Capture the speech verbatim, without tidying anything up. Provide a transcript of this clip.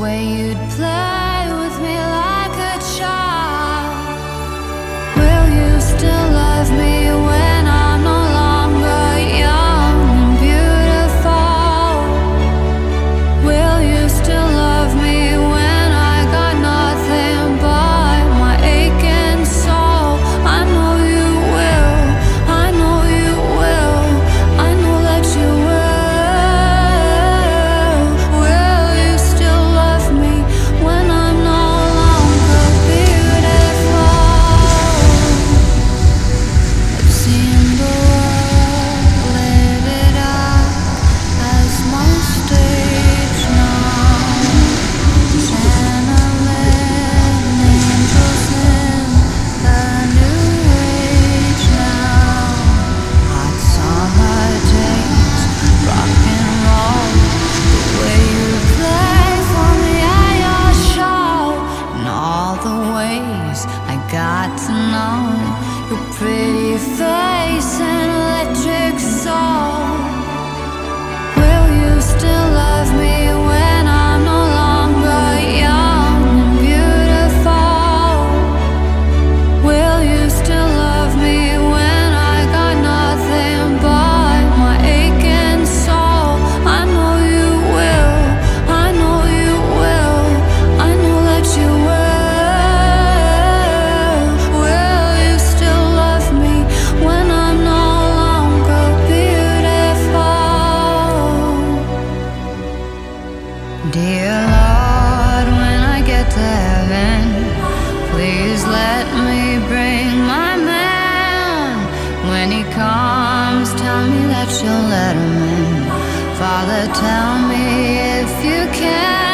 way you'd play with me like a child. Will you still love me when I'm no longer young and beautiful? Will you still love me when I got nothing but my aching soul? I know you will, I know you will, I know that you will. Will you still love me when I'm no longer beautiful? I've seen the world lit it up as my stage now. Channeling angels in the new age now. Hot summer days, rock and roll, the way you play for me at your show, and all the ways I got to know your pretty face and electric soul. Will you still love me when I'm no longer young and beautiful? Will you still love me when I got nothing but my aching soul? I know you will, I know you will, I know that you will. Will you still love me when I'm no longer beautiful? Dear Lord, when I get to heaven, please let me bring my man. When he comes, tell me that you'll let him in. Father, tell me if you can.